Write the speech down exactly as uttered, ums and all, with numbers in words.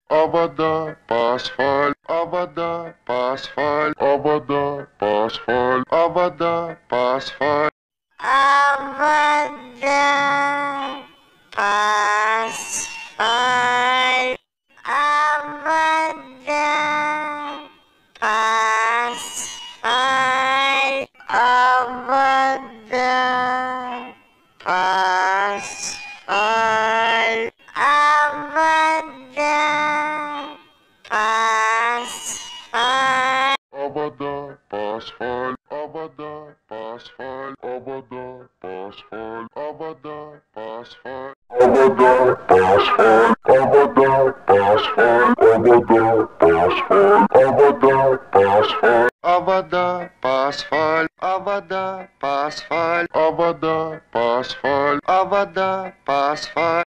Avada pasfal, avada pasfal, avada pasfal, avada pasfal, avada pasfal, avada pasfal, avada pasfal, avada pasfal, avada pasfal, avada pasfal, avada pasfal, avada pasfal, avada pasfal, avada pasfal, avada pasfal, avada pasfal, avada pasfal, avada pasfal, avada pasfal, avada pasfal.